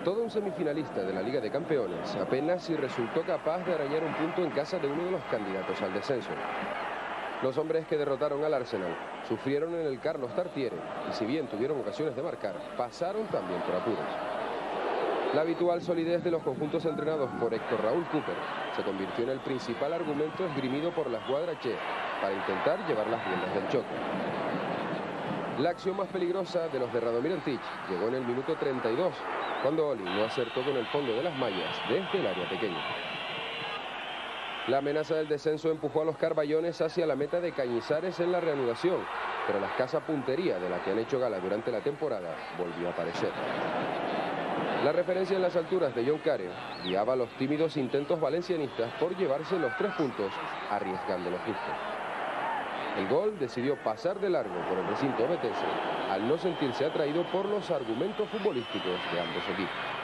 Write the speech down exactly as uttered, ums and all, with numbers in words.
Todo un semifinalista de la Liga de Campeones apenas si resultó capaz de arañar un punto en casa de uno de los candidatos al descenso. Los hombres que derrotaron al Arsenal sufrieron en el Carlos Tartiere y si bien tuvieron ocasiones de marcar, pasaron también por apuros. La habitual solidez de los conjuntos entrenados por Héctor Raúl Cooper se convirtió en el principal argumento esgrimido por la escuadra Che para intentar llevar las riendas del choque. La acción más peligrosa de los de Radomir Antic llegó en el minuto treinta y dos, cuando Oli no acertó con el fondo de las mallas desde el área pequeña. La amenaza del descenso empujó a los carballones hacia la meta de Cañizares en la reanudación, pero la escasa puntería de la que han hecho gala durante la temporada volvió a aparecer. La referencia en las alturas de John Carew guiaba a los tímidos intentos valencianistas por llevarse los tres puntos, arriesgando lo justo. El gol decidió pasar de largo por el recinto obetense al no sentirse atraído por los argumentos futbolísticos de ambos equipos.